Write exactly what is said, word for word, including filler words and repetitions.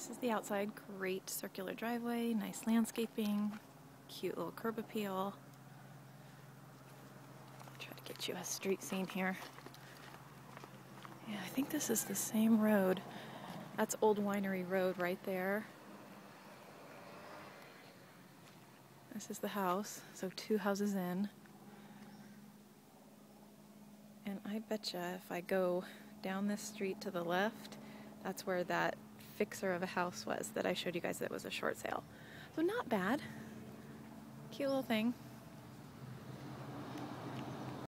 This is the outside. Great circular driveway, nice landscaping, cute little curb appeal. Try to get you a street scene here. Yeah, I think this is the same road. That's Old Winery Road right there. This is the house, so two houses in. And I betcha if I go down this street to the left, that's where that fixer of a house was that I showed you guys that was a short sale. So not bad. Cute little thing.